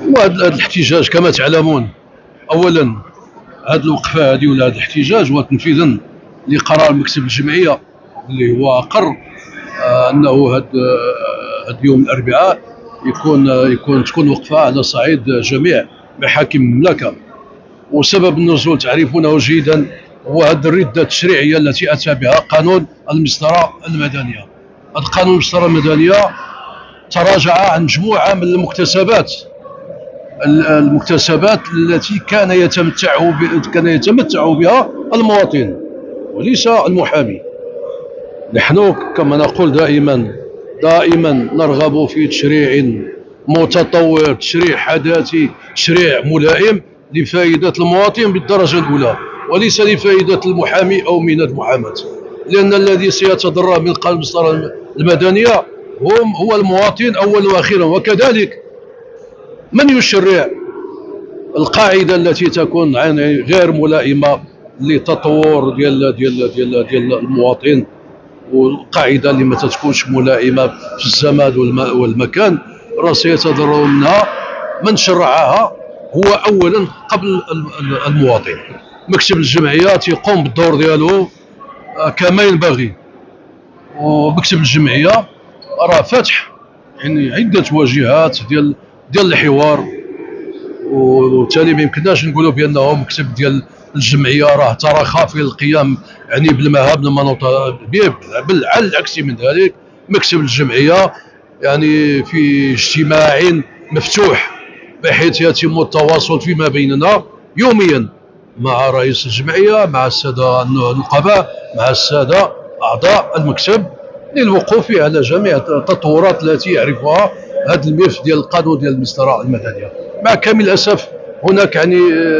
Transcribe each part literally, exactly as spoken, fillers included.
وهذا الاحتجاج كما تعلمون، اولا هذه الوقفه هذه ولا هذا الاحتجاج هو تنفيذا لقرار مكتب الجمعيه اللي هو اقر آه انه هذا هذا يوم الاربعاء يكون آه يكون تكون وقفه على صعيد جميع محاكم المملكه. وسبب النزول تعرفونه جيدا هو هذه الرده التشريعيه التي اتى بها قانون المسطره المدنيه. هذا قانون المسطره المدنيه تراجع عن مجموعه من المكتسبات المكتسبات التي كان يتمتع كان يتمتع بها المواطن وليس المحامي. نحن كما نقول دائما دائما نرغب في تشريع متطور، تشريع حداثي، تشريع ملائم لفائده المواطن بالدرجه الاولى وليس لفائده المحامي او من المحاماه، لان الذي سيتضرر من قانون المسطره المدنيه هم هو المواطن اولا واخيرا. وكذلك من يشرع القاعده التي تكون يعني غير ملائمه لتطور ديال ديال ديال ديال المواطن، والقاعده اللي ما تكونش ملائمه في الزمان والمكان راه سيتضرر منها من شرعها هو اولا قبل المواطن. مكتب الجمعيه تيقوم بالدور ديالو كما ينبغي، ومكتب الجمعيه راه فاتح يعني عده واجهات ديال ديال الحوار، وبالتالي ما يمكنناش نقولوا بانه مكتب ديال الجمعيه راه ترخى في القيام يعني بالمهام المنوطه به، بل على العكس من ذلك. مكتب الجمعيه يعني في اجتماع مفتوح بحيث يتم التواصل فيما بيننا يوميا مع رئيس الجمعيه، مع الساده النقباء، مع الساده اعضاء المكتب، للوقوف على جميع التطورات التي يعرفها هذا الملف ديال القانون ديال المسطره المدنيه. مع كامل الاسف هناك يعني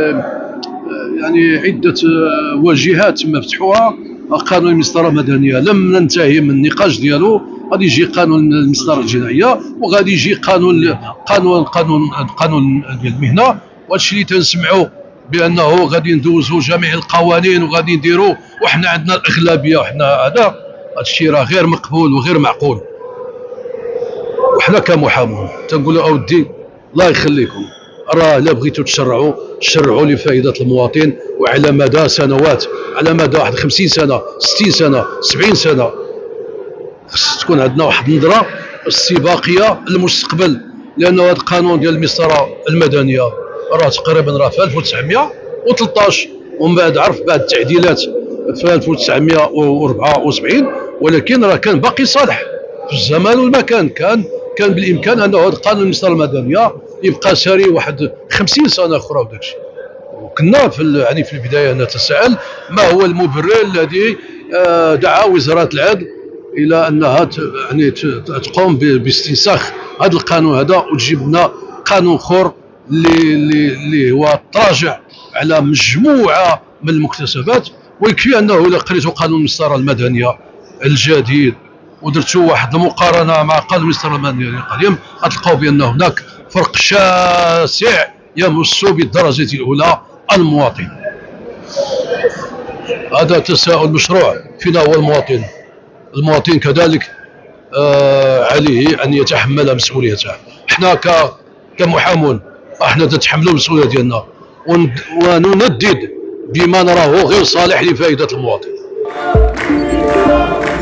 يعني عده واجهات تم فتحها. قانون المسطره المدنيه لم ننتهي من النقاش ديالو، غادي يجي قانون المسطره الجنائيه وغادي يجي قانون قانون قانون قانون ديال المهنه. وهادشي اللي تنسمعوا بانه غادي ندوزوا جميع القوانين وغادي نديروا وحنا عندنا الاغلبيه وحنا هذا، هادشي راه غير مقبول وغير معقول. وحنا كمحامون تنقولوا اودي الله يخليكم، راه الا بغيتوا تشرعوا شرعوا لفائده المواطن، وعلى مدى سنوات، على مدى واحد خمسين سنه ستين سنه سبعين سنه خص تكون عندنا واحد النظره استباقيه للمستقبل. لانه هذا القانون ديال المسطره المدنيه راه تقريبا راه في ألف وتسعمائة وثلاثة عشر، ومن بعد عرف بعد التعديلات في ألف وتسعمائة وأربعة وسبعين، ولكن راه كان باقي صالح في الزمان والمكان. كان كان بالامكان انه هذا القانون المسطره المدنيه يبقى ساري واحد خمسين سنه اخرى وداك الشيء. وكنا في يعني في البدايه نتساءل ما هو المبرر الذي دعا وزاره العدل الى انها يعني تقوم باستنساخ هذا القانون هذا وتجيب لنا قانون اخر اللي اللي هو تراجع على مجموعه من المكتسبات. ويكفي انه الا قريتوا قانون المسطره المدنيه الجديد ودرتوا واحد المقارنه مع قانون المسطره المدنيه القديم غتلقاو بان هناك فرق شاسع يمس بالدرجه الاولى المواطن. هذا تساؤل مشروع فينا هو المواطن. المواطن كذلك آه عليه ان يتحمل مسؤوليته. احنا كمحامون احنا نتحملوا المسؤوليه ديالنا ونندد بما نراه غير صالح لفائده المواطن.